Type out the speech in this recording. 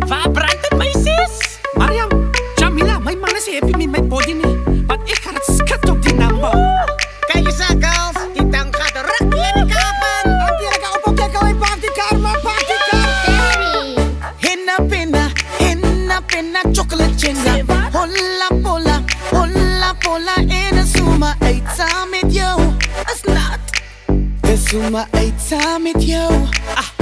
Waar brandt het, my sis? Mariam, Jamila, my man is happy met my body nie. Want ek gaan het skat op die number. Kijk eens aan, girls. Die tang gaat er ruk in de kapen. Auntie, ek op op kyk hoe partykar, maar partykar. Hinna pinna, chocolate chinga. Holla pola in een zooma uit saam met jou. Is not. De zooma uit saam met jou. Ah.